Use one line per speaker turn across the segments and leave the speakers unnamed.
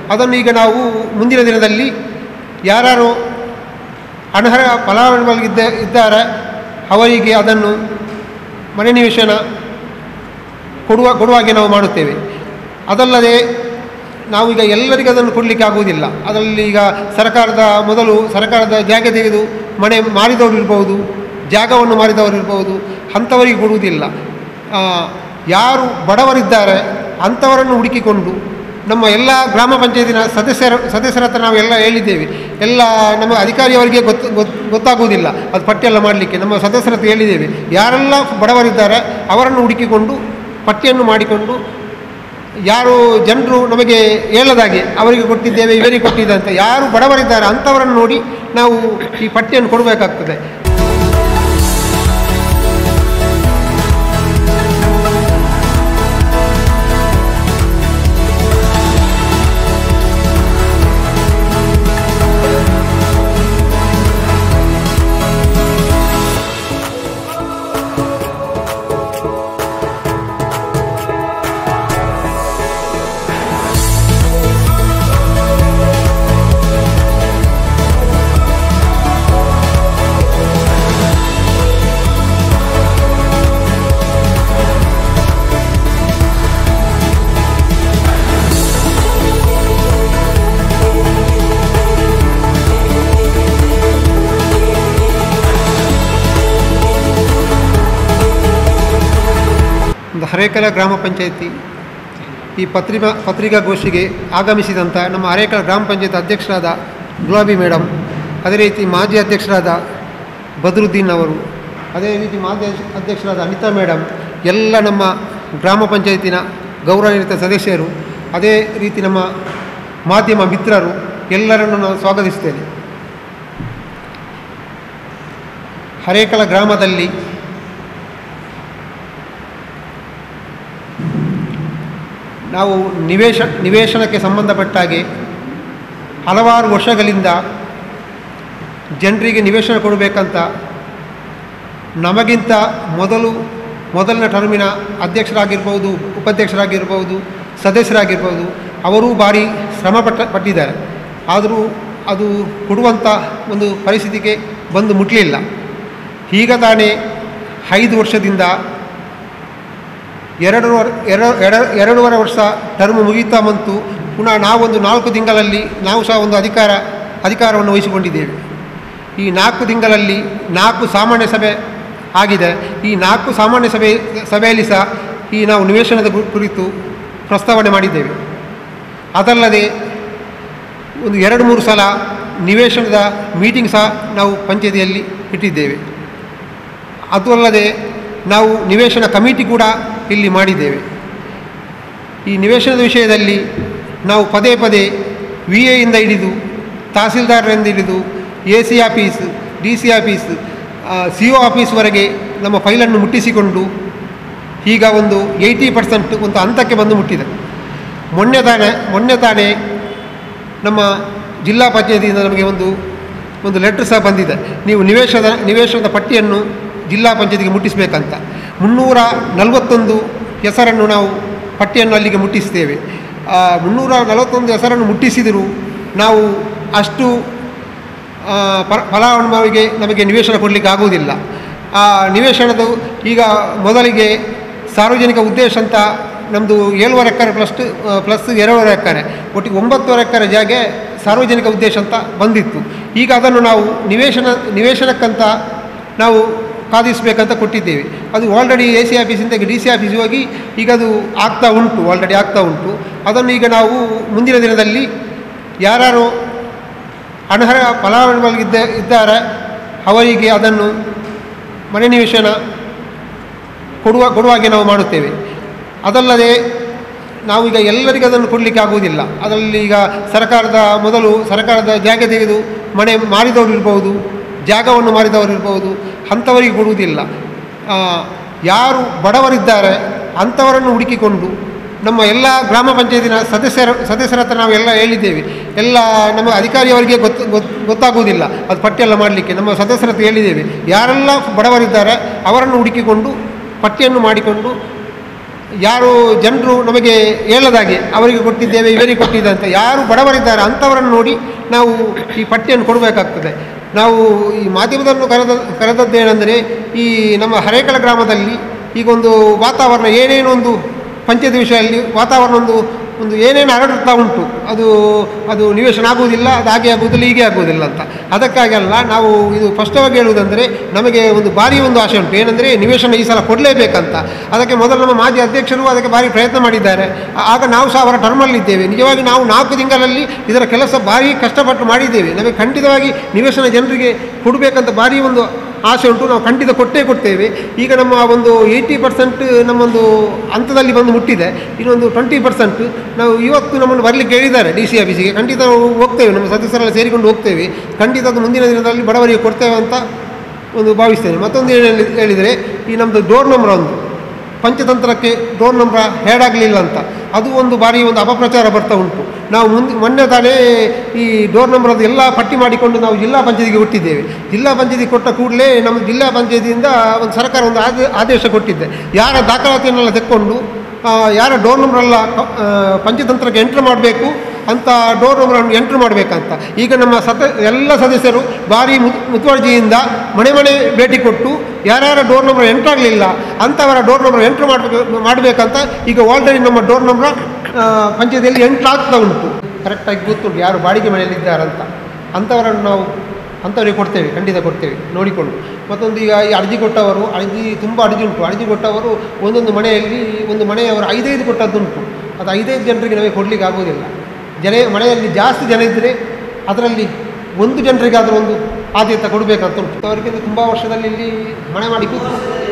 ಅದನ್ನು ಈಗ ನಾವು ಮುಂದಿನ ದಿನದಲ್ಲಿ ಯಾರು ಅನರ್ಹ ಫಲಾನುಭವಿಗಳಿದ್ದಾರೆ ಅವರಿಗೆ ಅದನ್ನು ಮನೆ ನಿವೇಶನ ಕೊಡುವಾಗೆ ನಾವು ಮಾಡುತ್ತೇವೆ. ಅದಲ್ಲದೆ ನಾವೀಗ ಎಲ್ಲರಿಗೂ ಅದನ್ನು ಕೊಡಲಿಕ್ಕೆ ಆಗುವುದಿಲ್ಲ. ಅದರಲ್ಲಿ ಈಗ ಸರ್ಕಾರದ ಜಾಗ ತೆಗೆದು ಮನೆ ಮಾರಿದವರು ಇರ್ಬೋದು, ಜಾಗವನ್ನು ಮಾರಿದವರು ಇರ್ಬೋದು, ಅಂಥವರಿಗೆ ಕೊಡುವುದಿಲ್ಲ. ಯಾರು ಬಡವರಿದ್ದಾರೆ ಅಂಥವರನ್ನು ಹುಡುಕಿಕೊಂಡು ನಮ್ಮ ಎಲ್ಲ ಗ್ರಾಮ ಪಂಚಾಯತಿನ ಸದಸ್ಯರ ಹತ್ರ ನಾವೆಲ್ಲ ಹೇಳಿದ್ದೇವೆ. ಎಲ್ಲ ನಮ್ಮ ಅಧಿಕಾರಿಯವರಿಗೆ ಗೊತ್ತಾಗುವುದಿಲ್ಲ ಅದು ಪಟ್ಟಿಯೆಲ್ಲ ಮಾಡಲಿಕ್ಕೆ. ನಮ್ಮ ಸದಸ್ಯರ ಹತ್ರ ಹೇಳಿದ್ದೇವೆ, ಯಾರೆಲ್ಲ ಬಡವರಿದ್ದಾರೆ ಅವರನ್ನು ಹುಡುಕಿಕೊಂಡು ಪಟ್ಟಿಯನ್ನು ಮಾಡಿಕೊಂಡು ಯಾರು ಜನರು ನಮಗೆ ಹೇಳದಾಗೆ ಅವರಿಗೆ ಕೊಟ್ಟಿದ್ದೇವೆ, ಇವರಿಗೆ ಕೊಟ್ಟಿದ್ದೆ ಅಂತ ಯಾರು ಬಡವರಿದ್ದಾರೆ ಅಂಥವರನ್ನು ನೋಡಿ ನಾವು ಈ ಪಟ್ಟಿಯನ್ನು ಕೊಡಬೇಕಾಗ್ತದೆ. ಹರೇಕಳ ಗ್ರಾಮ ಪಂಚಾಯಿತಿ ಈ ಪತ್ರಿಕಾಗೋಷ್ಠಿಗೆ ಆಗಮಿಸಿದಂಥ ನಮ್ಮ ಹರೇಕಳ ಗ್ರಾಮ ಪಂಚಾಯತ್ ಅಧ್ಯಕ್ಷರಾದ ಗುಲಾಬಿ ಮೇಡಮ್, ಅದೇ ರೀತಿ ಮಾಜಿ ಅಧ್ಯಕ್ಷರಾದ ಬದ್ರುದ್ದೀನ್ ಅವರು, ಅದೇ ರೀತಿ ಮಾಜಿ ಅಧ್ಯಕ್ಷರಾದ ಅನಿತಾ ಮೇಡಮ್, ಎಲ್ಲ ನಮ್ಮ ಗ್ರಾಮ ಪಂಚಾಯತಿನ ಗೌರವಾನ್ವಿತ ಸದಸ್ಯರು, ಅದೇ ರೀತಿ ನಮ್ಮ ಮಾಧ್ಯಮ ಮಿತ್ರರು ಎಲ್ಲರನ್ನು ನಾನು ಸ್ವಾಗತಿಸ್ತೇನೆ. ಹರೇಕಳ ಗ್ರಾಮದಲ್ಲಿ ನಾವು ನಿವೇಶನಕ್ಕೆ ಸಂಬಂಧಪಟ್ಟ ಹಾಗೆ ಹಲವಾರು ವರ್ಷಗಳಿಂದ ಜನರಿಗೆ ನಿವೇಶನ ಕೊಡಬೇಕಂತ ನಮಗಿಂತ ಮೊದಲನೇ ಟರ್ಮಿನ ಅಧ್ಯಕ್ಷರಾಗಿರ್ಬೋದು, ಉಪಾಧ್ಯಕ್ಷರಾಗಿರ್ಬೋದು, ಸದಸ್ಯರಾಗಿರ್ಬೋದು ಅವರೂ ಭಾರಿ ಶ್ರಮ ಪಟ್ಟಿದ್ದಾರೆ. ಆದರೂ ಅದು ಕೊಡುವಂಥ ಒಂದು ಪರಿಸ್ಥಿತಿಗೆ ಬಂದು ಮುಟ್ಟಲಿಲ್ಲ. ಈಗ ತಾನೇ 5 ವರ್ಷದಿಂದ 2.5 ವರ್ಷ ಟರ್ಮ್ ಮುಗಿತಾ ಬಂತು. ಪುನಃ ನಾವೊಂದು 4 ತಿಂಗಳಲ್ಲಿ ನಾವು ಸಹ ಒಂದು ಅಧಿಕಾರವನ್ನು ವಹಿಸಿಕೊಂಡಿದ್ದೇವೆ. ಈ 4 ತಿಂಗಳಲ್ಲಿ 4 ಸಾಮಾನ್ಯ ಸಭೆ ಆಗಿದೆ. ಈ 4 ಸಾಮಾನ್ಯ ಸಭೆಯಲ್ಲಿ ಸಹ ಈ ನಾವು ನಿವೇಶನದ ಕುರಿತು ಪ್ರಸ್ತಾವನೆ ಮಾಡಿದ್ದೇವೆ. ಅದಲ್ಲದೆ ಒಂದು 2-3 ಸಲ ನಿವೇಶನದ ಮೀಟಿಂಗ್ ಸಹ ನಾವು ಪಂಚಾಯತಿಯಲ್ಲಿ ಇಟ್ಟಿದ್ದೇವೆ. ಅದು ಅಲ್ಲದೆ ನಾವು ನಿವೇಶನ ಕಮಿಟಿ ಕೂಡ ಇಲ್ಲಿ ಮಾಡಿದ್ದೇವೆ. ಈ ನಿವೇಶನದ ವಿಷಯದಲ್ಲಿ ನಾವು ಪದೇ VAಯಿಂದ ಹಿಡಿದು ತಹಸೀಲ್ದಾರರಿಂದ ಹಿಡಿದು AC office, DC office, CO ಆಫೀಸ್ವರೆಗೆ ನಮ್ಮ ಫೈಲನ್ನು ಮುಟ್ಟಿಸಿಕೊಂಡು ಈಗ ಒಂದು 80% ಒಂದು ಹಂತಕ್ಕೆ ಬಂದು ಮುಟ್ಟಿದೆ. ಮೊನ್ನೆ ತಾನೇ ನಮ್ಮ ಜಿಲ್ಲಾ ಪಂಚಾಯತಿಯಿಂದ ನಮಗೆ ಒಂದು ಲೆಟ್ರ್ ಸಹ ಬಂದಿದೆ. ನೀವು ನಿವೇಶನದ ಪಟ್ಟಿಯನ್ನು ಜಿಲ್ಲಾ ಪಂಚಾಯತಿಗೆ ಮುಟ್ಟಿಸಬೇಕಂತ. 341 ಹೆಸರನ್ನು ನಾವು ಪಟ್ಟಿಯನ್ನು ಅಲ್ಲಿಗೆ ಮುಟ್ಟಿಸ್ತೇವೆ. 341 ಹೆಸರನ್ನು ಮುಟ್ಟಿಸಿದರೂ ನಾವು ಅಷ್ಟು ಫಲಾನುಭವಿಗೆ ನಮಗೆ ನಿವೇಶನ ಕೊಡಲಿಕ್ಕೆ ಆಗುವುದಿಲ್ಲ. ಆ ನಿವೇಶನದ ಈಗ ಮೊದಲಿಗೆ ಸಾರ್ವಜನಿಕ ಉದ್ದೇಶ ಅಂತ ನಮ್ಮದು 7.5 ಎಕರೆ ಪ್ಲಸ್ 2.5 ಎಕರೆ ಒಟ್ಟಿಗೆ 9.5 ಎಕರೆ ಜಾಗ ಸಾರ್ವಜನಿಕ ಉದ್ದೇಶ ಅಂತ ಬಂದಿತ್ತು. ಈಗ ಅದನ್ನು ನಾವು ನಿವೇಶನಕ್ಕಂತ ನಾವು ಕಾದಿಸಬೇಕಂತ ಕೊಟ್ಟಿದ್ದೇವೆ. ಅದು ಆಲ್ರೆಡಿ AC ಆಫೀಸಿಂದ DC ಆಫೀಸ್ ಹೋಗಿ ಈಗ ಅದು ಆಲ್ರೆಡಿ ಆಗ್ತಾ ಉಂಟು. ಅದನ್ನು ಈಗ ನಾವು ಮುಂದಿನ ದಿನದಲ್ಲಿ ಯಾರು ಅನರ್ಹ ಫಲಾನುಭವಿಗಳಿದ್ದಾರೆ ಅವರಿಗೆ ಅದನ್ನು ಮನೆ ನಿವೇಶನ ಕೊಡುವಾಗೆ ನಾವು ಮಾಡುತ್ತೇವೆ. ಅದಲ್ಲದೆ ನಾವೀಗ ಎಲ್ಲರಿಗೂ ಅದನ್ನು ಕೊಡಲಿಕ್ಕೆ ಆಗುವುದಿಲ್ಲ. ಅದರಲ್ಲಿ ಈಗ ಸರ್ಕಾರದ ಜಾಗ ತೆಗೆದು ಮನೆ ಮಾರಿದವರು ಇರ್ಬೋದು, ಜಾಗವನ್ನು ಮಾರಿದವರು ಇರ್ಬೋದು, ಅಂಥವರಿಗೆ ಕೊಡುವುದಿಲ್ಲ. ಯಾರು ಬಡವರಿದ್ದಾರೆ ಅಂಥವರನ್ನು ಹುಡುಕಿಕೊಂಡು ನಮ್ಮ ಎಲ್ಲ ಗ್ರಾಮ ಪಂಚಾಯತಿನ ಸದಸ್ಯರ ಹತ್ರ ನಾವೆಲ್ಲ ಹೇಳಿದ್ದೇವೆ. ಎಲ್ಲ ನಮ್ಮ ಅಧಿಕಾರಿಯವರಿಗೆ ಗೊತ್ತಾಗುವುದಿಲ್ಲ ಅದು ಪಟ್ಟಿಯೆಲ್ಲ ಮಾಡಲಿಕ್ಕೆ. ನಮ್ಮ ಸದಸ್ಯರ ಹತ್ರ ಹೇಳಿದ್ದೇವೆ, ಯಾರೆಲ್ಲ ಬಡವರಿದ್ದಾರೆ ಅವರನ್ನು ಹುಡುಕಿಕೊಂಡು ಪಟ್ಟಿಯನ್ನು ಮಾಡಿಕೊಂಡು ಯಾರು ಜನರು ನಮಗೆ ಹೇಳದಾಗೆ ಅವರಿಗೆ ಕೊಟ್ಟಿದ್ದೇವೆ ಇವರಿಗೆ ಕೊಟ್ಟಿದ್ದೆ ಅಂತ ಯಾರು ಬಡವರಿದ್ದಾರೆ ಅಂಥವರನ್ನು ನೋಡಿ ನಾವು ಈ ಪಟ್ಟಿಯನ್ನು ಕೊಡಬೇಕಾಗ್ತದೆ. ನಾವು ಈ ಮಾಧ್ಯಮದನ್ನು ಕರೆದದ್ದೇನೆಂದರೆ ಈ ನಮ್ಮ ಹರೇಕಳ ಗ್ರಾಮದಲ್ಲಿ ಈಗೊಂದು ವಾತಾವರಣ ಏನೇನೋ ಒಂದು ಪಂಚಾಯತ್ ವಿಷಯದಲ್ಲಿ ವಾತಾವರಣ ಒಂದು ಏನೇನು ಹರಡುತ್ತಾ ಉಂಟು, ಅದು ನಿವೇಶನ ಆಗುವುದಿಲ್ಲ, ಅದು ಹಾಗೆ ಆಗುವುದಿಲ್ಲ, ಹೀಗೆ ಆಗುವುದಿಲ್ಲ ಅಂತ. ಅದಕ್ಕಾಗಲ್ಲ ನಾವು ಇದು ಸ್ಪಷ್ಟವಾಗಿ ಹೇಳುವುದಂದರೆ ನಮಗೆ ಒಂದು ಭಾರಿ ಒಂದು ಆಸೆ ಉಂಟು, ಏನಂದರೆ ನಿವೇಶನ ಈ ಸಲ ಕೊಡಲೇಬೇಕಂತ. ಅದಕ್ಕೆ ಮೊದಲು ನಮ್ಮ ಮಾಜಿ ಅಧ್ಯಕ್ಷರು ಅದಕ್ಕೆ ಭಾರಿ ಪ್ರಯತ್ನ ಮಾಡಿದ್ದಾರೆ. ಆಗ ನಾವು ಸಹ ಅವರ ಟರ್ಮಲ್ಲಿದ್ದೇವೆ. ನಿಜವಾಗಿ ನಾವು 4 ತಿಂಗಳಲ್ಲಿ ಇದರ ಕೆಲಸ ಭಾರಿ ಕಷ್ಟಪಟ್ಟು ಮಾಡಿದ್ದೇವೆ. ನಮಗೆ ಖಂಡಿತವಾಗಿ ನಿವೇಶನ ಜನರಿಗೆ ಕೊಡಬೇಕಂತ ಭಾರಿ ಒಂದು ಆಸೆ ಉಂಟು. ನಾವು ಖಂಡಿತ ಕೊಡ್ತೇವೆ. ಈಗ ನಮ್ಮ ಒಂದು 80% ನಮ್ಮೊಂದು ಹಂತದಲ್ಲಿ ಬಂದು ಮುಟ್ಟಿದೆ. ಇನ್ನೊಂದು 20% ನಾವು ಇವತ್ತು ನಮ್ಮನ್ನು ಬರಲಿಕ್ಕೆ ಹೇಳಿದ್ದಾರೆ DC ಆಫೀಸಿಗೆ. ಖಂಡಿತ ನಾವು ಹೋಗ್ತೇವೆ, ನಮ್ಮ ಸದಸ್ಯರೆಲ್ಲ ಸೇರಿಕೊಂಡು ಹೋಗ್ತೇವೆ. ಖಂಡಿತ ಅದು ಮುಂದಿನ ದಿನದಲ್ಲಿ ಬಡವರಿಗೆ ಕೊಡ್ತೇವೆ ಅಂತ ಒಂದು ಭಾವಿಸ್ತೇನೆ. ಮತ್ತೊಂದು ಏನು ಹೇಳಿದರೆ ಈ ನಮ್ಮದು ಡೋರ್ ನಂಬರ್ ಒಂದು ಪಂಚತಂತ್ರಕ್ಕೆ ಡೋರ್ ನಂಬರ್ ಹ್ಯಾಡ್ ಆಗಲಿಲ್ಲ ಅಂತ ಅದು ಒಂದು ಬಾರಿ ಒಂದು ಅಪಪ್ರಚಾರ ಬರ್ತಾ ಉಂಟು. ನಾವು ಮೊನ್ನೆ ತಾನೇ ಈ ಡೋರ್ ನಂಬರ್ ಅದು ಎಲ್ಲ ಪಟ್ಟಿ ಮಾಡಿಕೊಂಡು ನಾವು ಜಿಲ್ಲಾ ಪಂಚಾಯತಿಗೆ ಕೊಟ್ಟಿದ್ದೇವೆ. ಜಿಲ್ಲಾ ಪಂಚಾಯತಿಗೆ ಕೊಟ್ಟ ಕೂಡಲೇ ನಮ್ಮ ಜಿಲ್ಲಾ ಪಂಚಾಯತಿಯಿಂದ ಒಂದು ಸರ್ಕಾರ ಒಂದು ಆದೇಶ ಕೊಟ್ಟಿದ್ದೆ, ಯಾರ ದಾಖಲಾತಿಯನ್ನೆಲ್ಲ ತೆಕ್ಕೊಂಡು ಯಾರ ಡೋರ್ ನಂಬರೆಲ್ಲ ಪಂಚತಂತ್ರಕ್ಕೆ ಎಂಟ್ರ್ ಮಾಡಬೇಕು ಅಂತ ಡೋರ್ ನಂಬರನ್ನು ಎಂಟ್ರ್ ಮಾಡಬೇಕಂತ. ಈಗ ನಮ್ಮ ಎಲ್ಲ ಸದಸ್ಯರು ಭಾರಿ ಮುತುವರ್ಜಿಯಿಂದ ಮನೆ ಭೇಟಿ ಕೊಟ್ಟು ಯಾರ್ಯಾರ ಡೋರ್ ನಂಬರ್ ಎಂಟ್ರ್ ಆಗಲಿಲ್ಲ ಅಂಥವರ ಡೋರ್ ನಂಬರ್ ಎಂಟ್ರ್ ಮಾಡಬೇಕಂತ ಈಗ ಆಲ್ರೆಡಿ ನಮ್ಮ ಡೋರ್ ನಂಬರ್ ಪಂಚಾಯತಿಯಲ್ಲಿ ಎಂಟ್ರ್ ಆಗ್ತಾ ಉಂಟು. ಕರೆಕ್ಟಾಗಿ ಗೊತ್ತುಂಟು ಯಾರು ಬಾಡಿಗೆ ಮನೆಯಲ್ಲಿದ್ದಾರಂತ. ಅಂಥವರನ್ನು ನಾವು ಅಂಥವರಿಗೆ ಕೊಡ್ತೇವೆ, ಖಂಡಿತ ಕೊಡ್ತೇವೆ ನೋಡಿಕೊಂಡು. ಮತ್ತೊಂದು ಈಗ ಈ ಅರ್ಜಿ ಕೊಟ್ಟವರು ತುಂಬ ಅರ್ಜಿ ಉಂಟು. ಅರ್ಜಿ ಕೊಟ್ಟವರು ಒಂದೊಂದು ಮನೆಯಲ್ಲಿ ಒಂದು ಮನೆಯವರು 5 ಕೊಟ್ಟದ್ದುಂಟು. ಅದು 5 ಜನರಿಗೆ ನಮಗೆ ಕೊಡಲಿಕ್ಕೆ ಆಗೋದಿಲ್ಲ. ಮನೆಯಲ್ಲಿ ಜಾಸ್ತಿ ಜನ ಇದ್ದರೆ ಅದರಲ್ಲಿ 1 ಜನರಿಗಾದರೂ ಒಂದು ಆದ್ಯತೆ ಕೊಡಬೇಕಂತ ಉಂಟು. ಅವರಿಗೆ ತುಂಬ ವರ್ಷದಲ್ಲಿ ಇಲ್ಲಿ ಮನೆ ಮಾಡಿ ಕೂತು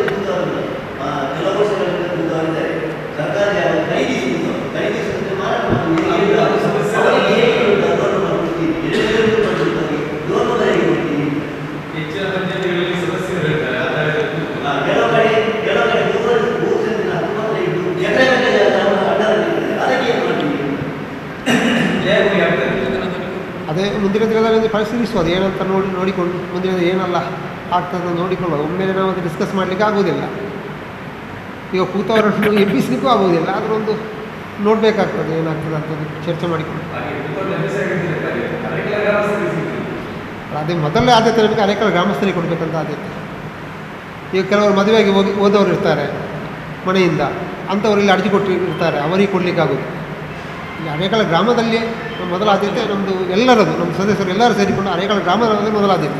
ಅದೇ ಮುಂದಿನ ದಿನದಲ್ಲಿ ಪರಿಶೀಲಿಸುವುದು ಏನಂತ ನೋಡಿಕೊಂಡು ಮುಂದಿನ ಏನೆಲ್ಲ ಆಗ್ತದೆ ನೋಡಿಕೊಳ್ಳೋದು. ಒಮ್ಮೆಲೆ ನಾವು ಅದು ಡಿಸ್ಕಸ್ ಮಾಡಲಿಕ್ಕೆ ಆಗೋದಿಲ್ಲ. ಈಗ ಕೂತವರನ್ನು ಎಬ್ಬಿಸಲಿಕ್ಕೂ ಆಗೋದಿಲ್ಲ. ಅದರೊಂದು ನೋಡಬೇಕಾಗ್ತದೆ ಏನಾಗ್ತದೆ ಅಂತ ಚರ್ಚೆ ಮಾಡಿಕೊಂಡು. ಅದೇ ಮೊದಲೇ ಆದ್ಯತೆ ನಮಗೆ ಅನೇಕ ಗ್ರಾಮಸ್ಥರಿಗೆ ಕೊಡಬೇಕಂತ ಆದ್ಯತೆ. ಈಗ ಕೆಲವರು ಮದುವೆಗೆ ಹೋದವರು ಇರ್ತಾರೆ ಮನೆಯಿಂದ, ಅಂಥವ್ರು ಇಲ್ಲಿ ಅರ್ಜಿ ಕೊಟ್ಟಿರ್ತಾರೆ, ಅವರಿಗೆ ಕೊಡಲಿಕ್ಕಾಗೋದು. ಇಲ್ಲಿ ಅನೇಕಳ ಗ್ರಾಮದಲ್ಲಿ ಮೊದಲ ಆದ್ಯತೆ ನಮ್ಮದು ಎಲ್ಲರದು, ನಮ್ಮ ಸದಸ್ಯರು ಎಲ್ಲರೂ ಸೇರಿಕೊಂಡು ಅನೇಕಳ ಗ್ರಾಮದಲ್ಲಿ ಮೊದಲ ಆದ್ಯತೆ.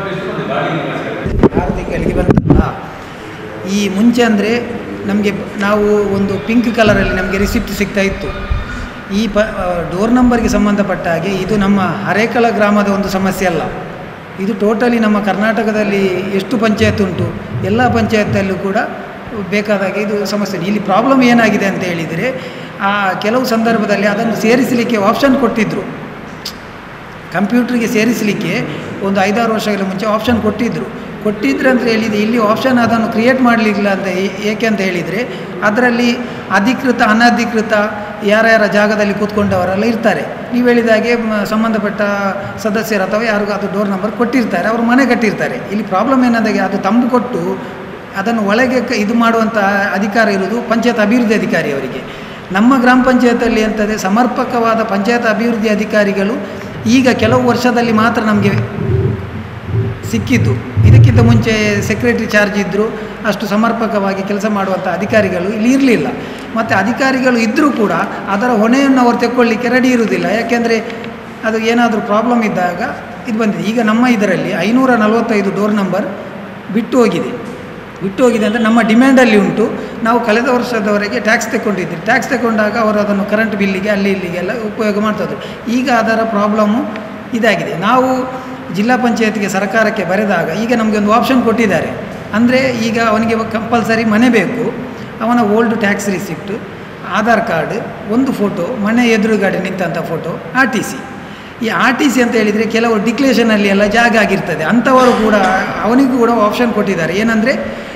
ಆರ್ಥಿಕಗಳಿಗೆ ಬರ್ತಲ್ಲ ಈ ಮುಂಚೆ ಅಂದರೆ ನಮಗೆ ನಾವು ಒಂದು ಪಿಂಕ್ ಕಲರಲ್ಲಿ ನಮಗೆ ರಿಸಿಪ್ಟ್ ಸಿಗ್ತಾ ಇತ್ತು. ಈ ಡೋರ್ ನಂಬರ್ಗೆ ಸಂಬಂಧಪಟ್ಟ ಹಾಗೆ ಇದು ನಮ್ಮ ಹರೇಕಳ ಗ್ರಾಮದ ಒಂದು ಸಮಸ್ಯೆ ಅಲ್ಲ, ಇದು ಟೋಟಲಿ ನಮ್ಮ ಕರ್ನಾಟಕದಲ್ಲಿ ಎಷ್ಟು ಪಂಚಾಯತ್ ಉಂಟು ಎಲ್ಲ ಪಂಚಾಯತ್ತಲ್ಲೂ ಕೂಡ ಬೇಕಾದಾಗೆ ಇದು ಸಮಸ್ಯೆ. ಇಲ್ಲಿ ಪ್ರಾಬ್ಲಮ್ ಏನಾಗಿದೆ ಅಂತ ಹೇಳಿದರೆ ಕೆಲವು ಸಂದರ್ಭದಲ್ಲಿ ಅದನ್ನು ಸೇರಿಸಲಿಕ್ಕೆ ಆಪ್ಷನ್ ಕೊಟ್ಟಿದ್ದರು, ಕಂಪ್ಯೂಟ್ರಿಗೆ ಸೇರಿಸಲಿಕ್ಕೆ ಒಂದು 5-6 ವರ್ಷಗಳ ಮುಂಚೆ ಆಪ್ಷನ್ ಕೊಟ್ಟಿದ್ದರು ಅಂತ ಹೇಳಿದರೆ ಇಲ್ಲಿ ಆಪ್ಷನ್ ಅದನ್ನು ಕ್ರಿಯೇಟ್ ಮಾಡಲಿಲ್ಲ ಅಂತ. ಏಕೆ ಅಂತ ಹೇಳಿದರೆ ಅದರಲ್ಲಿ ಅಧಿಕೃತ ಅನಧಿಕೃತ ಯಾರ್ಯಾರ ಜಾಗದಲ್ಲಿ ಕೂತ್ಕೊಂಡವರೆಲ್ಲ ಇರ್ತಾರೆ. ನೀವು ಹೇಳಿದಾಗೆ ಸಂಬಂಧಪಟ್ಟ ಸದಸ್ಯರು ಅಥವಾ ಯಾರಿಗೂ ಅದು ಡೋರ್ ನಂಬರ್ ಕೊಟ್ಟಿರ್ತಾರೆ, ಅವರು ಮನೆ ಕಟ್ಟಿರ್ತಾರೆ. ಇಲ್ಲಿ ಪ್ರಾಬ್ಲಮ್ ಏನಾದಾಗೆ ಅದು ತಂಬು ಕೊಟ್ಟು ಅದನ್ನು ಒಳಗೆ ಇದು ಮಾಡುವಂಥ ಅಧಿಕಾರ ಇರುವುದು ಪಂಚಾಯತ್ ಅಭಿವೃದ್ಧಿ ಅಧಿಕಾರಿ ಅವರಿಗೆ. ನಮ್ಮ ಗ್ರಾಮ ಪಂಚಾಯತಲ್ಲಿ ಅಂತಂದರೆ ಸಮರ್ಪಕವಾದ ಪಂಚಾಯತ್ ಅಭಿವೃದ್ಧಿ ಅಧಿಕಾರಿಗಳು ಈಗ ಕೆಲವು ವರ್ಷದಲ್ಲಿ ಮಾತ್ರ ನಮಗೆ ಸಿಕ್ಕಿದ್ದು. ಇದಕ್ಕಿಂತ ಮುಂಚೆ ಸೆಕ್ರೆಟರಿ ಚಾರ್ಜ್ ಇದ್ದರು, ಅಷ್ಟು ಸಮರ್ಪಕವಾಗಿ ಕೆಲಸ ಮಾಡುವಂಥ ಅಧಿಕಾರಿಗಳು ಇಲ್ಲಿ ಇರಲಿಲ್ಲ. ಮತ್ತು ಅಧಿಕಾರಿಗಳು ಇದ್ದರೂ ಕೂಡ ಅದರ ಹೊಣೆಯನ್ನು ಅವರು ತೆಕ್ಕೊಳ್ಳಿಕ್ಕೆ ರೆಡಿ ಇರುವುದಿಲ್ಲ. ಯಾಕೆಂದರೆ ಅದು ಏನಾದರೂ ಪ್ರಾಬ್ಲಮ್ ಇದ್ದಾಗ ಇದು ಬಂದಿದೆ. ಈಗ ನಮ್ಮ ಇದರಲ್ಲಿ 545 ಡೋರ್ ನಂಬರ್ ಬಿಟ್ಟು ಹೋಗಿದೆ ಅಂದರೆ ನಮ್ಮ ಡಿಮ್ಯಾಂಡಲ್ಲಿ ಉಂಟು. ನಾವು ಕಳೆದ ವರ್ಷದವರೆಗೆ ಟ್ಯಾಕ್ಸ್ ತಗೊಂಡಿದ್ದೀವಿ. ಟ್ಯಾಕ್ಸ್ ತಗೊಂಡಾಗ ಅವರು ಅದನ್ನು ಕರೆಂಟ್ ಬಿಲ್ಲಿಗೆ ಅಲ್ಲಿ ಇಲ್ಲಿಗೆಲ್ಲ ಉಪಯೋಗ ಮಾಡ್ತಾಯಿದ್ರು. ಈಗ ಅದರ ಪ್ರಾಬ್ಲಮ್ಮು ಇದಾಗಿದೆ. ನಾವು ಜಿಲ್ಲಾ ಪಂಚಾಯತ್ಗೆ ಸರ್ಕಾರಕ್ಕೆ ಬರೆದಾಗ ಈಗ ನಮಗೆ ಒಂದು ಆಪ್ಷನ್ ಕೊಟ್ಟಿದ್ದಾರೆ. ಅಂದರೆ ಈಗ ಅವನಿಗೆ ಕಂಪಲ್ಸರಿ ಮನೆ ಬೇಕು, ಅವನ old tax receipt, Aadhaar card, ಒಂದು ಫೋಟೋ, ಮನೆ ಎದುರುಗಡೆ ನಿಂತಂಥ ಫೋಟೋ, RTC. ಈ RTC ಅಂತ ಹೇಳಿದರೆ ಕೆಲವು ಡಿಕ್ಲೇಷನಲ್ಲಿ ಎಲ್ಲ ಜಾಗ ಆಗಿರ್ತದೆ, ಅಂಥವರು ಕೂಡ ಅವನಿಗೂ ಕೂಡ ಆಪ್ಷನ್ ಕೊಟ್ಟಿದ್ದಾರೆ. ಏನಂದರೆ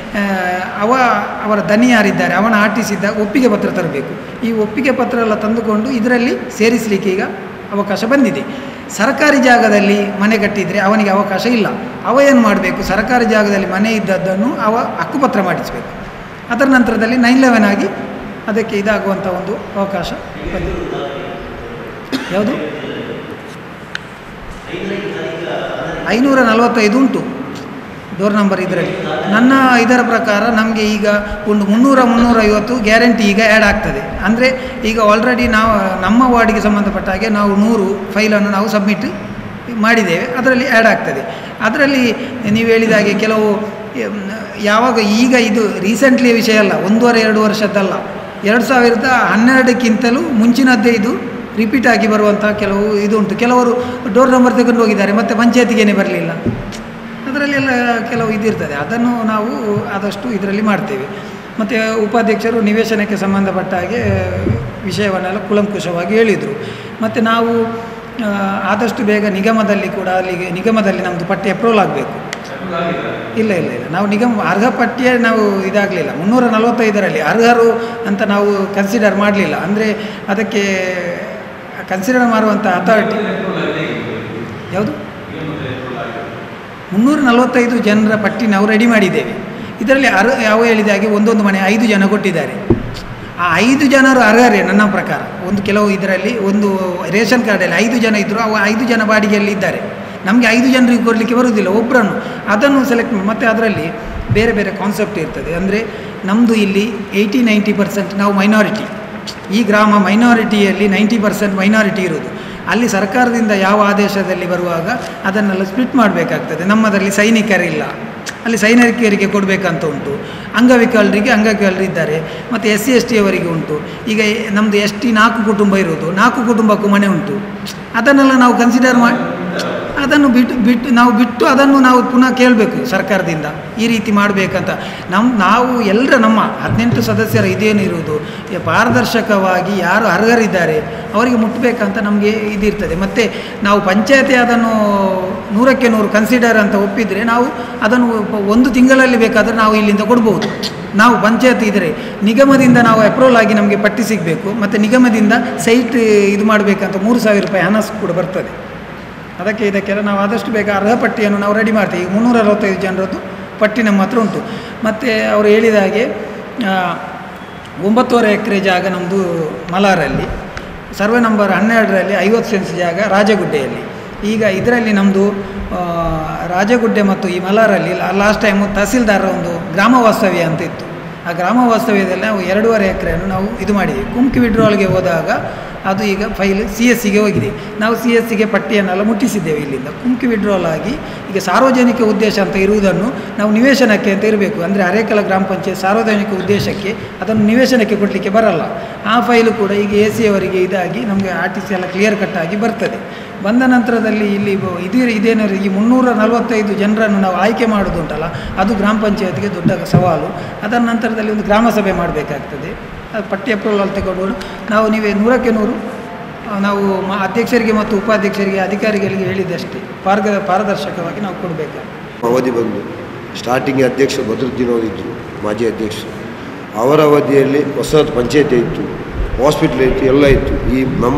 ಅವರ ದನಿ ಯಾರಿದ್ದಾರೆ ಅವನ RTC ಇದ್ದಾಗ ಒಪ್ಪಿಗೆ ಪತ್ರ ತರಬೇಕು. ಈ ಒಪ್ಪಿಗೆ ಪತ್ರ ಎಲ್ಲ ತಂದುಕೊಂಡು ಇದರಲ್ಲಿ ಸೇರಿಸಲಿಕ್ಕೆ ಈಗ ಅವಕಾಶ ಬಂದಿದೆ. ಸರ್ಕಾರಿ ಜಾಗದಲ್ಲಿ ಮನೆ ಕಟ್ಟಿದರೆ ಅವನಿಗೆ ಅವಕಾಶ ಇಲ್ಲ. ಅವ ಏನು ಮಾಡಬೇಕು, ಸರ್ಕಾರಿ ಜಾಗದಲ್ಲಿ ಮನೆ ಇದ್ದದ್ದನ್ನು ಅವ ಹಕ್ಕುಪತ್ರ ಮಾಡಿಸಬೇಕು. ಅದರ ನಂತರದಲ್ಲಿ 9/11 ಆಗಿ ಅದಕ್ಕೆ ಇದಾಗುವಂಥ ಒಂದು ಅವಕಾಶ ಬಂದಿದೆ. ಯಾವುದು 545 ಉಂಟು ಡೋರ್ ನಂಬರ್ ಇದರಲ್ಲಿ. ಇದರ ಪ್ರಕಾರ ನಮಗೆ ಈಗ ಒಂದು 300-350 ಗ್ಯಾರಂಟಿ ಈಗ ಆ್ಯಡ್ ಆಗ್ತದೆ. ಅಂದರೆ ಈಗ ಆಲ್ರೆಡಿ ನಾವು ನಮ್ಮ ವಾರ್ಡಿಗೆ ಸಂಬಂಧಪಟ್ಟ ಹಾಗೆ ನಾವು 100 ಫೈಲನ್ನು ನಾವು ಸಬ್ಮಿಟ್ ಮಾಡಿದ್ದೇವೆ, ಅದರಲ್ಲಿ ಆ್ಯಡ್ ಆಗ್ತದೆ. ಅದರಲ್ಲಿ ನೀವು ಹೇಳಿದ ಹಾಗೆ ಕೆಲವು ಯಾವಾಗ ಈಗ ಇದು ರೀಸೆಂಟ್ಲಿ ವಿಷಯ ಅಲ್ಲ, 1.5-2 ವರ್ಷದ್ದಲ್ಲ, 2012ಕ್ಕಿಂತಲೂ ಮುಂಚಿನದ್ದೇ ಇದು ರಿಪೀಟ್ ಆಗಿ ಬರುವಂಥ ಕೆಲವು ಇದು ಉಂಟು. ಕೆಲವರು ಡೋರ್ ನಂಬರ್ ತಗೊಂಡು ಹೋಗಿದ್ದಾರೆ, ಮತ್ತು ಪಂಚಾಯತಿಗೇನೆ ಬರಲಿಲ್ಲ, ಅದರಲ್ಲೆಲ್ಲ ಕೆಲವು ಇದಿರ್ತದೆ. ಅದನ್ನು ನಾವು ಆದಷ್ಟು ಇದರಲ್ಲಿ ಮಾಡ್ತೇವೆ. ಮತ್ತು ಉಪಾಧ್ಯಕ್ಷರು ನಿವೇಶನಕ್ಕೆ ಸಂಬಂಧಪಟ್ಟ ಹಾಗೆ ವಿಷಯವನ್ನೆಲ್ಲ ಕೂಲಂಕುಷವಾಗಿ ಹೇಳಿದರು. ಮತ್ತು ನಾವು ಆದಷ್ಟು ಬೇಗ ನಿಗಮದಲ್ಲಿ ಕೂಡ ಅಲ್ಲಿಗೆ ನಿಗಮದಲ್ಲಿ ನಮ್ಮದು ಪಟ್ಟಿ ಅಪ್ರೂವಲ್ ಆಗಬೇಕು. ಇಲ್ಲ ನಾವು ಅರ್ಹ ಪಟ್ಟಿಯೇ ನಾವು ಇದಾಗಲಿಲ್ಲ. 345ರಲ್ಲಿ ಅರ್ಹರು ಅಂತ ನಾವು ಕನ್ಸಿಡರ್ ಮಾಡಲಿಲ್ಲ. ಅಂದರೆ ಅದಕ್ಕೆ ಕನ್ಸಿಡರ್ ಮಾಡುವಂಥ ಅಥಾರಿಟಿ ಯಾವುದು 345 ಜನರ ಪಟ್ಟಿ ನಾವು ರೆಡಿ ಮಾಡಿದ್ದೇವೆ. ಇದರಲ್ಲಿ ಯಾವ ಹೇಳಿದ ಹಾಗೆ ಒಂದೊಂದು ಮನೆ 5 ಜನ ಕೊಟ್ಟಿದ್ದಾರೆ. ಆ 5 ಜನರು ಅರ್ಹರೇ ನನ್ನ ಪ್ರಕಾರ. ಕೆಲವು ಇದರಲ್ಲಿ ಒಂದು ರೇಷನ್ ಕಾರ್ಡಲ್ಲಿ 5 ಜನ ಇದ್ದರು, ಅವು 5 ಜನ ಬಾಡಿಗೆಯಲ್ಲಿ ಇದ್ದಾರೆ. ನಮಗೆ 5 ಜನರಿಗೆ ಕೊಡಲಿಕ್ಕೆ ಬರುವುದಿಲ್ಲ, ಒಬ್ಬರನ್ನು ಅದನ್ನು ಸೆಲೆಕ್ಟ್. ಮತ್ತು ಅದರಲ್ಲಿ ಬೇರೆ ಬೇರೆ ಕಾನ್ಸೆಪ್ಟ್ ಇರ್ತದೆ. ಅಂದರೆ ನಮ್ಮದು ಇಲ್ಲಿ 80-90% ನಾವು ಮೈನಾರಿಟಿ. ಈ ಗ್ರಾಮ ಮೈನಾರಿಟಿಯಲ್ಲಿ 90% ಮೈನಾರಿಟಿ ಇರೋದು. ಅಲ್ಲಿ ಸರ್ಕಾರದಿಂದ ಯಾವ ಆದೇಶದಲ್ಲಿ ಬರುವಾಗ ಅದನ್ನೆಲ್ಲ ಸ್ಪ್ಲಿಟ್ ಮಾಡಬೇಕಾಗ್ತದೆ. ನಮ್ಮದರಲ್ಲಿ ಸೈನಿಕರಿಲ್ಲ, ಅಲ್ಲಿ ಸೈನಿಕರಿಗೆ ಕೊಡಬೇಕಂತ ಉಂಟು. ಅಂಗವಿಕಲರು ಇದ್ದಾರೆ, ಮತ್ತು SC/ST ಅವರಿಗೆ ಉಂಟು. ಈಗ ನಮ್ಮದು ST 4 ಕುಟುಂಬ ಇರೋದು, 4 ಕುಟುಂಬಕ್ಕೂ ಮನೆ ಉಂಟು. ಅದನ್ನೆಲ್ಲ ನಾವು ಕನ್ಸಿಡರ್ ಮಾಡಿ ಅದನ್ನು ಬಿಟ್ಟು ಅದನ್ನು ನಾವು ಪುನಃ ಕೇಳಬೇಕು ಸರ್ಕಾರದಿಂದ, ಈ ರೀತಿ ಮಾಡಬೇಕಂತ. ನಾವು ಎಲ್ಲರ ನಮ್ಮ 18 ಸದಸ್ಯರ ಇದೇನಿರುವುದು ಪಾರದರ್ಶಕವಾಗಿ ಯಾರು ಅರ್ಹರಿದ್ದಾರೆ ಅವರಿಗೆ ಮುಟ್ಟಬೇಕಂತ ನಮಗೆ ಇದಿರ್ತದೆ. ಮತ್ತು ನಾವು ಪಂಚಾಯತಿ ಅದನ್ನು 100ಕ್ಕೆ 100 ಕನ್ಸಿಡರ್ ಅಂತ ಒಪ್ಪಿದರೆ ನಾವು ಅದನ್ನು 1 ತಿಂಗಳಲ್ಲಿ ಬೇಕಾದರೆ ನಾವು ಇಲ್ಲಿಂದ ಕೊಡ್ಬೋದು. ನಾವು ಪಂಚಾಯತಿ ಇದ್ದರೆ ನಿಗಮದಿಂದ ನಾವು ಅಪ್ರೂವಲ್ ಆಗಿ ನಮಗೆ ಪಟ್ಟಿ ಸಿಗಬೇಕು, ಮತ್ತು ನಿಗಮದಿಂದ ಸೈಟ್ ಇದು ಮಾಡಬೇಕಂತ 3,000 ರೂಪಾಯಿ ಹಣ ಕೂಡ ಬರ್ತದೆ. ಇದಕ್ಕೆಲ್ಲ ನಾವು ಆದಷ್ಟು ಬೇಗ ಅರ್ಹ ಪಟ್ಟಿಯನ್ನು ನಾವು ರೆಡಿ ಮಾಡ್ತೀವಿ. ಈಗ 365 ಜನರದ್ದು ಪಟ್ಟಿ ನಮ್ಮ ಹತ್ರ ಉಂಟು. ಮತ್ತು ಅವರು ಹೇಳಿದ ಹಾಗೆ 9.5 ಎಕರೆ ಜಾಗ ನಮ್ಮದು ಮಲಾರಲ್ಲಿ, ಸರ್ವೆ ನಂಬರ್ 12ರಲ್ಲಿ 50 ಸೆನ್ಸ್ ಜಾಗ ರಾಜಗುಡ್ಡೆಯಲ್ಲಿ. ಈಗ ಇದರಲ್ಲಿ ನಮ್ಮದು ರಾಜಗುಡ್ಡೆ ಮತ್ತು ಈ ಮಲಾರಲ್ಲಿ ಲಾಸ್ಟ್ ಟೈಮು ತಹಸೀಲ್ದಾರರ ಒಂದು ಗ್ರಾಮ ವಾಸ್ತವ್ಯ ಅಂತ ಇತ್ತು. ಆ ಗ್ರಾಮ ವಾಸ್ತವ್ಯದಲ್ಲಿ ನಾವು 2.5 ಎಕರೆಯನ್ನು ನಾವು ಇದು ಮಾಡಿದ್ದೀವಿ. ಕುಮ್ಕಿ ವಿಡ್ರಾಲ್ಗೆ ಹೋದಾಗ ಅದು ಈಗ ಫೈಲ್ CSಗೆ ಹೋಗಿದೆ. ನಾವು CSಗೆ ಪಟ್ಟಿಯನ್ನೆಲ್ಲ ಮುಟ್ಟಿಸಿದ್ದೇವೆ. ಇಲ್ಲಿಂದ ಕುಮ್ಕಿ ವಿಡ್ರಾಲ್ ಆಗಿ ಈಗ ಸಾರ್ವಜನಿಕ ಉದ್ದೇಶ ಅಂತ ಇರುವುದನ್ನು ನಾವು ನಿವೇಶನಕ್ಕೆ ಅಂತ ಇರಬೇಕು. ಅಂದರೆ ಅರೇಕಲ ಗ್ರಾಮ ಪಂಚಾಯತ್ ಸಾರ್ವಜನಿಕ ಉದ್ದೇಶಕ್ಕೆ ಅದನ್ನು ನಿವೇಶನಕ್ಕೆ ಕೊಡಲಿಕ್ಕೆ ಬರಲ್ಲ. ಆ ಫೈಲು ಕೂಡ ಈಗ AC ಅವರಿಗೆ ಇದಾಗಿ ನಮಗೆ RTC ಎಲ್ಲ ಕ್ಲಿಯರ್ ಕಟ್ ಆಗಿ ಬರ್ತದೆ. ಬಂದ ನಂತರದಲ್ಲಿ ಇಲ್ಲಿ ಇದೇನಾದ್ರು ಈ 345 ಜನರನ್ನು ನಾವು ಆಯ್ಕೆ ಮಾಡೋದುಂಟಲ್ಲ, ಅದು ಗ್ರಾಮ ಪಂಚಾಯತ್ಗೆ ದೊಡ್ಡ ಸವಾಲು. ಅದರ ನಂತರದಲ್ಲಿ ಒಂದು ಗ್ರಾಮ ಸಭೆ ಮಾಡಬೇಕಾಗ್ತದೆ. ಪಟ್ಟಿ ಅಪ್ರೂವಲ್ ತಗೊಂಡು ನಾವು 100ಕ್ಕೆ 100 ನಾವು ಅಧ್ಯಕ್ಷರಿಗೆ ಮತ್ತು ಉಪಾಧ್ಯಕ್ಷರಿಗೆ ಅಧಿಕಾರಿಗಳಿಗೆ ಹೇಳಿದ್ದಷ್ಟೇ ಪಾರದರ್ಶಕವಾಗಿ ನಾವು ಕೊಡಬೇಕು.
ಅವಧಿ ಬಂದು ಸ್ಟಾರ್ಟಿಂಗ್ ಅಧ್ಯಕ್ಷ ಬದ್ರುದ್ದೀನ್ ಅವರಿದ್ದರು, ಮಾಜಿ ಅಧ್ಯಕ್ಷರು. ಅವರ ಅವಧಿಯಲ್ಲಿ ಹೊಸ ಪಂಚಾಯತಿ ಇತ್ತು, ಹಾಸ್ಪಿಟ್ಲ್ ಇತ್ತು, ಎಲ್ಲ ಇತ್ತು. ಈ ನಮ್ಮ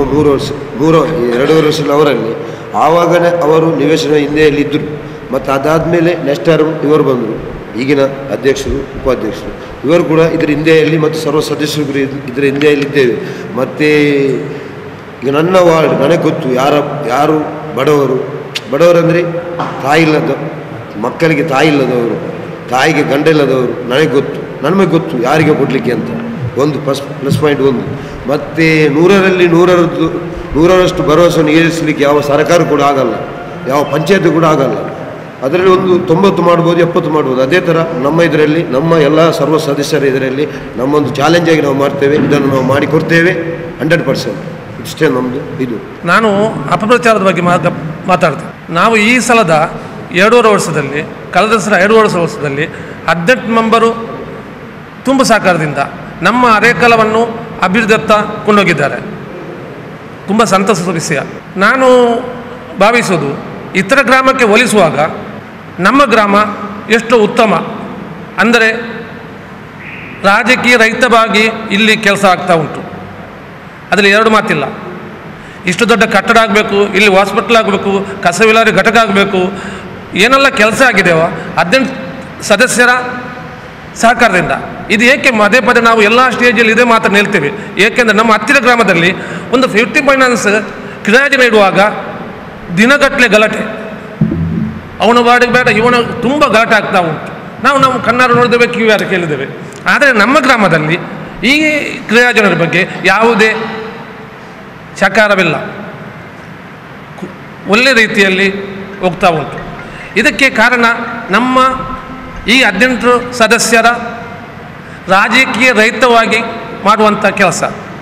2 ವರ್ಷದಲ್ಲಿ ಅವರಲ್ಲಿ ಆವಾಗಲೇ ಅವರು ನಿವೇಶನ ಹಿಂದೆಯಲ್ಲಿದ್ದರು. ಮತ್ತು ಅದಾದಮೇಲೆ ನೆಕ್ಸ್ಟ್ ಟರ್ಮ್ ಇವರು ಬಂದರು, ಈಗಿನ ಅಧ್ಯಕ್ಷರು ಉಪಾಧ್ಯಕ್ಷರು. ಇವರು ಕೂಡ ಇದರ ಹಿಂದೆಯಲ್ಲಿ ಮತ್ತು ಸರ್ವ ಸದಸ್ಯರು ಇದರ ಹಿಂದೆಯಲ್ಲಿದ್ದೇವೆ. ಮತ್ತು ಈಗ ನನ್ನ ವಾರ್ಡ್ ನನಗೆ ಗೊತ್ತು ಯಾರು ಬಡವರಂದರೆ ತಾಯಿ ಇಲ್ಲದ ಮಕ್ಕಳಿಗೆ ತಾಯಿ ಇಲ್ಲದವರು, ತಾಯಿಗೆ ಗಂಡ ಇಲ್ಲದವರು ನನಗೆ ಗೊತ್ತು ಯಾರಿಗೆ ಕೊಡಲಿಕ್ಕೆ ಅಂತ. ಒಂದು ಪ್ಲಸ್ ಪಾಯಿಂಟ್ 1. ಮತ್ತು 100ರಷ್ಟು ಭರವಸೆಯನ್ನು ಏರಿಸಲಿಕ್ಕೆ ಯಾವ ಸರ್ಕಾರ ಕೂಡ ಆಗಲ್ಲ, ಯಾವ ಪಂಚಾಯತ್ ಕೂಡ ಆಗಲ್ಲ. ಅದರಲ್ಲಿ ಒಂದು 90 ಮಾಡ್ಬೋದು, 70 ಮಾಡ್ಬೋದು. ಅದೇ ಥರ ನಮ್ಮ ಇದರಲ್ಲಿ ನಮ್ಮ ಎಲ್ಲ ಸರ್ವ ಸದಸ್ಯರ ಇದರಲ್ಲಿ ನಮ್ಮೊಂದು ಚಾಲೆಂಜಾಗಿ ನಾವು ಮಾಡ್ತೇವೆ. ಇದನ್ನು ನಾವು ಮಾಡಿಕೊಡ್ತೇವೆ 100%. ಇಷ್ಟೇ ನಮ್ಮದು. ಇದು
ನಾನು ಅಪಪ್ರಚಾರದ ಬಗ್ಗೆ ಮಾತಾಡ್ತೇನೆ. ನಾವು ಈ ಸಲದ 2.5 ವರ್ಷದಲ್ಲಿ, ಕಳೆದ ಸಲ 2.5 ವರ್ಷದಲ್ಲಿ 18 ಮೆಂಬರು ತುಂಬ ಸಹಕಾರದಿಂದ ನಮ್ಮ ಅರೇಕಲವನ್ನು ಅಭಿವೃದ್ಧಿಯತ್ತ ಕೊಂಡೋಗಿದ್ದಾರೆ. ತುಂಬ ಸಂತಸದ ವಿಷಯ. ನಾನು ಭಾವಿಸೋದು ಇತರ ಗ್ರಾಮಕ್ಕೆ ಹೋಲಿಸುವಾಗ ನಮ್ಮ ಗ್ರಾಮ ಎಷ್ಟು ಉತ್ತಮ ಅಂದರೆ ರಾಜಕೀಯ ರಹಿತವಾಗಿ ಇಲ್ಲಿ ಕೆಲಸ ಆಗ್ತಾ ಉಂಟು. ಅದರಲ್ಲಿ 2 ಮಾತಿಲ್ಲ. ಇಷ್ಟು ದೊಡ್ಡ ಕಟ್ಟಡ ಆಗಬೇಕು, ಇಲ್ಲಿ ಹಾಸ್ಪಿಟ್ಲ್ ಆಗಬೇಕು, ಕಸ ವಿಲೇವಾರಿ ಘಟಕ ಆಗಬೇಕು, ಏನೆಲ್ಲ ಕೆಲಸ ಆಗಿದೆಯೋ 18 ಸದಸ್ಯರ ಸಹಕಾರದಿಂದ ಇದು ಏಕೆ ಪದೇ ಪದೇ ನಾವು ಎಲ್ಲ ಸ್ಟೇಜಲ್ಲಿ ಇದೇ ಮಾತನ್ನು ಹೇಳ್ತೇವೆ. ಏಕೆಂದರೆ ನಮ್ಮ ಹತ್ತಿರ ಗ್ರಾಮದಲ್ಲಿ ಒಂದು 50 ಫೈನಾನ್ಸ್ ಕಿರಾಜಿನ ಇಡುವಾಗ ದಿನಗಟ್ಟಲೆ ಗಲಾಟೆ, ಅವನ ವಾರ್ಡಿಗೆ ಬೇಡ ಇವನ ತುಂಬ ಗಲಾಟೆ ಆಗ್ತಾ ಉಂಟು. ನಾವು ಕಣ್ಣಾರು ನೋಡಿದ್ದೇವೆ, ಕಿವಿಯಾರು ಕೇಳಿದ್ದೇವೆ. ಆದರೆ ನಮ್ಮ ಗ್ರಾಮದಲ್ಲಿ ಈ ಕ್ರಿಯಾಜನರ ಬಗ್ಗೆ ಯಾವುದೇ ಸಕಾರವಿಲ್ಲ, ಒಳ್ಳೆ ರೀತಿಯಲ್ಲಿ ಹೋಗ್ತಾ ಉಂಟು. ಇದಕ್ಕೆ ಕಾರಣ ನಮ್ಮ ಈ 18 ಸದಸ್ಯರ ರಾಜಕೀಯ ರಹಿತವಾಗಿ ಮಾಡುವಂಥ ಕೆಲಸ.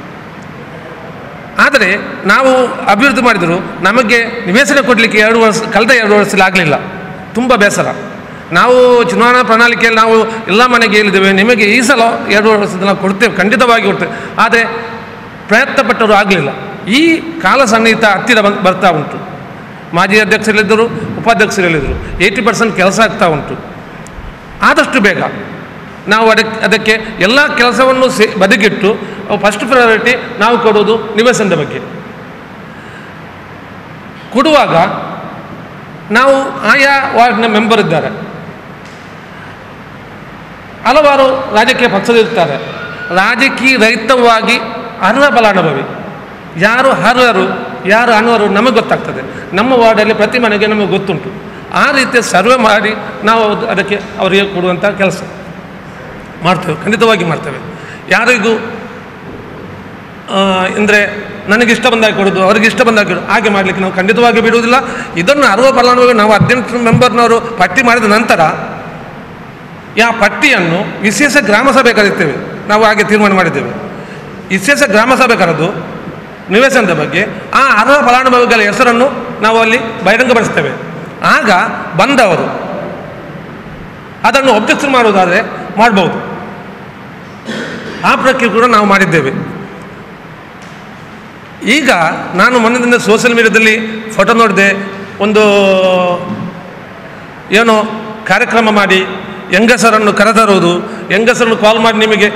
ಆದರೆ ನಾವು ಅಭಿವೃದ್ಧಿ ಮಾಡಿದರೂ ನಮಗೆ ನಿವೇಶನ ಕೊಡಲಿಕ್ಕೆ ಕಳೆದ 2 ವರ್ಷದಲ್ಲಿ ಆಗಲಿಲ್ಲ. ತುಂಬ ಬೇಸರ. ನಾವು ಚುನಾವಣಾ ಪ್ರಣಾಳಿಕೆಯಲ್ಲಿ ನಾವು ಎಲ್ಲ ಮನೆಗೆ ಹೇಳಿದ್ದೇವೆ, ನಿಮಗೆ ಈ ಸಲ 2 ವರ್ಷದಲ್ಲಿ ನಾವು ಕೊಡ್ತೇವೆ, ಖಂಡಿತವಾಗಿ ಕೊಡ್ತೇವೆ. ಆದರೆ ಪ್ರಯತ್ನಪಟ್ಟವರು ಆಗಲಿಲ್ಲ. ಈ ಕಾಲ ಸನ್ನಿಹಿತ ಹತ್ತಿರ ಬರ್ತಾ ಉಂಟು. ಮಾಜಿ ಅಧ್ಯಕ್ಷರಿದ್ದರು, ಉಪಾಧ್ಯಕ್ಷರಲ್ಲಿದ್ದರು, 80% ಕೆಲಸ ಆಗ್ತಾ ಉಂಟು. ಆದಷ್ಟು ಬೇಗ ನಾವು ಅದಕ್ಕೆ ಎಲ್ಲ ಕೆಲಸವನ್ನು ಬದಿಗಿಟ್ಟು ಫಸ್ಟ್ ಪ್ರಯಾರಿಟಿ ನಾವು ಕೊಡೋದು ನಿವೇಶನದ ಬಗ್ಗೆ. ಕೊಡುವಾಗ ನಾವು ಆಯಾ ವಾರ್ಡ್ನ ಮೆಂಬರ್ ಇದ್ದಾರೆ, ಹಲವಾರು ರಾಜಕೀಯ ಪಕ್ಷದಿರ್ತಾರೆ. ರಾಜಕೀಯ ರಹಿತವಾಗಿ ಅರ್ಹ ಫಲಾನುಭವಿ ಯಾರು ಅರ್ಹರು ಯಾರು ಅನರ್ಹರು ನಮಗೆ ಗೊತ್ತಾಗ್ತದೆ. ನಮ್ಮ ವಾರ್ಡಲ್ಲಿ ಪ್ರತಿ ಮನೆಗೆ ನಮಗೆ ಗೊತ್ತುಂಟು. ಆ ರೀತಿಯ ಸರ್ವೆ ಮಾಡಿ ನಾವು ಅದಕ್ಕೆ ಅವರಿಗೆ ಕೊಡುವಂಥ ಕೆಲಸ ಮಾಡ್ತೇವೆ, ಖಂಡಿತವಾಗಿ ಮಾಡ್ತೇವೆ. ಯಾರಿಗೂ ಅಂದರೆ ನನಗಿಷ್ಟ ಬಂದಾಗಿ ಕೊಡೋದು, ಅವ್ರಿಗೆ ಇಷ್ಟ ಬಂದಾಗಿ ಕೊಡೋದು ಹಾಗೆ ಮಾಡಲಿಕ್ಕೆ ನಾವು ಖಂಡಿತವಾಗಿ ಬಿಡುವುದಿಲ್ಲ. ಇದನ್ನು ಅರ್ಹ ಫಲಾನುಭವಿ ನಾವು 18 ಮೆಂಬರ್ನವರು ಪಟ್ಟಿ ಮಾಡಿದ ನಂತರ ಯಾವ ಪಟ್ಟಿಯನ್ನು ವಿಶೇಷ ಗ್ರಾಮ ಸಭೆ ಕರೀತೇವೆ. ನಾವು ಹಾಗೆ ತೀರ್ಮಾನ ಮಾಡಿದ್ದೇವೆ. ವಿಶೇಷ ಗ್ರಾಮ ಸಭೆ ಕರೆದು ನಿವೇಶನದ ಬಗ್ಗೆ ಆ ಅರ್ಹ ಫಲಾನುಭವಿಗಳ ಹೆಸರನ್ನು ನಾವು ಅಲ್ಲಿ ಬಹಿರಂಗಪಡಿಸ್ತೇವೆ. ಆಗ ಬಂದವರು ಅದನ್ನು ಒಬ್ಜೆಕ್ಷನ್ ಮಾಡುವುದಾದರೆ ಮಾಡ್ಬೋದು. ಆ ಪ್ರಕ್ರಿಯೆ ಕೂಡ ನಾವು ಮಾಡಿದ್ದೇವೆ. ಈಗ ನಾನು ಮೊನ್ನೆದಿಂದ ಸೋಷಿಯಲ್ ಮೀಡಿಯಾದಲ್ಲಿ ಫೋಟೋ ನೋಡಿದೆ. ಒಂದು ಏನೋ ಕಾರ್ಯಕ್ರಮ ಮಾಡಿ ಹೆಂಗಸರನ್ನು ಕರೆತರುವುದು, ಹೆಂಗಸರನ್ನು ಕಾಲ್ ಮಾಡಿ ನಿಮಗೆ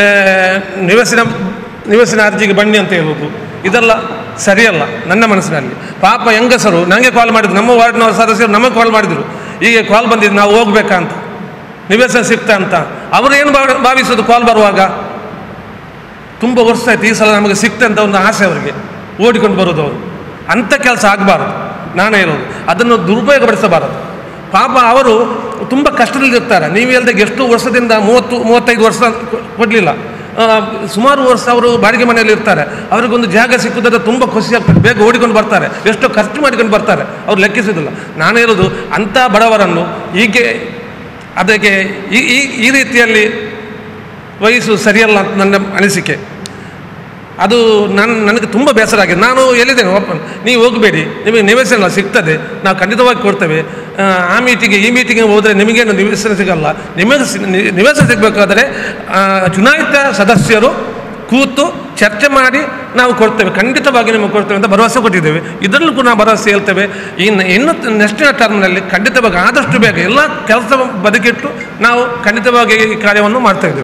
ನಿವೇಶನ ಅರ್ಜಿಗೆ ಬನ್ನಿ ಅಂತ ಹೇಳುವುದು, ಇದೆಲ್ಲ ಸರಿಯಲ್ಲ ನನ್ನ ಮನಸ್ಸಿನಲ್ಲಿ. ಪಾಪ ಹೆಂಗಸರು ನನಗೆ ಕಾಲ್ ಮಾಡಿದ್ರು, ನಮ್ಮ ವಾರ್ಡ್ನವರ ಸದಸ್ಯರು ನಮಗೆ ಕಾಲ್ ಮಾಡಿದರು, ಹೀಗೆ ಕಾಲ್ ಬಂದಿದ್ದು ನಾವು ಹೋಗ್ಬೇಕಾ ಅಂತ, ನಿವೇಶನ ಸಿಗ್ತಾ ಅಂತ. ಅವರು ಏನು ಭಾವಿಸೋದು ಕಾಲ್ ಬರುವಾಗ? ತುಂಬ ವರ್ಷ ಆಯ್ತು, ಈ ಸಲ ನಮಗೆ ಸಿಕ್ತೆ ಅಂತ ಒಂದು ಆಸೆ ಅವರಿಗೆ, ಓಡಿಕೊಂಡು ಬರೋದು. ಅವರು ಅಂಥ ಕೆಲಸ ಆಗಬಾರದು. ನಾನು ಹೇಳೋದು ಅದನ್ನು ದುರುಪಯೋಗಪಡಿಸಬಾರದು. ಪಾಪ ಅವರು ತುಂಬ ಕಷ್ಟದಲ್ಲಿರ್ತಾರೆ. ನೀವು ಹೇಳ್ದಾಗ ಎಷ್ಟು ವರ್ಷದಿಂದ 30-35 ವರ್ಷ ಕೊಡಲಿಲ್ಲ, ಸುಮಾರು ವರ್ಷ ಅವರು ಬಾಡಿಗೆ ಮನೆಯಲ್ಲಿ ಇರ್ತಾರೆ. ಅವರಿಗೊಂದು ಜಾಗ ಸಿಕ್ಕುತ್ತದೆ ತುಂಬ ಖುಷಿ ಆಗ್ತದೆ, ಬೇಗ ಓಡಿಕೊಂಡು ಬರ್ತಾರೆ, ಎಷ್ಟೋ ಖರ್ಚು ಮಾಡಿಕೊಂಡು ಬರ್ತಾರೆ, ಅವ್ರು ಲೆಕ್ಕಿಸೋದಿಲ್ಲ. ನಾನು ಹೇಳೋದು ಅಂಥ ಬಡವರನ್ನು ಹೀಗೆ ಅದಕ್ಕೆ ಈ ರೀತಿಯಲ್ಲಿ ವಹಿಸು ಸರಿಯಲ್ಲ ಅಂತ ನನ್ನ ಅನಿಸಿಕೆ. ಅದು ನನಗೆ ತುಂಬ ಬೇಸರ ಆಗಿದೆ. ನಾನು ಹೇಳಿದ್ದೇನೆ ಓಪನ್, ನೀವು ಹೋಗಬೇಡಿ, ನಿಮಗೆ ನಿವೇಶನ ಸಿಗ್ತದೆ, ನಾವು ಖಂಡಿತವಾಗಿ ಕೊಡ್ತೇವೆ. ಆ ಮೀಟಿಂಗ್ಗೆ ಈ ಮೀಟಿಂಗ್ಗೆ ಹೋದರೆ ನಿಮಗೇನು ನಿವೇಶನ ಸಿಗಲ್ಲ. ನಿಮಗೆ ನಿವೇಶನ ಸಿಗಬೇಕಾದ್ರೆ ಚುನಾಯಿತ ಸದಸ್ಯರು ಕೂತು ಚರ್ಚೆ ಮಾಡಿ ನಾವು ಕೊಡ್ತೇವೆ, ಖಂಡಿತವಾಗಿ ನಿಮಗೆ ಕೊಡ್ತೇವೆ ಅಂತ ಭರವಸೆ ಕೊಟ್ಟಿದ್ದೇವೆ. ಇದರಲ್ಲೂ ಕೂಡ ನಾವು ಭರವಸೆ ಹೇಳ್ತೇವೆ. ಇನ್ನು ನೆಕ್ಸ್ಟಿನ ಟರ್ಮ್ನಲ್ಲಿ ಖಂಡಿತವಾಗಿ ಆದಷ್ಟು ಬೇಗ ಎಲ್ಲ ಕೆಲಸ ಬದುಕಿಟ್ಟು ನಾವು ಖಂಡಿತವಾಗಿ ಈ ಕಾರ್ಯವನ್ನು ಮಾಡ್ತಾ ಇದ್ದೇವೆ.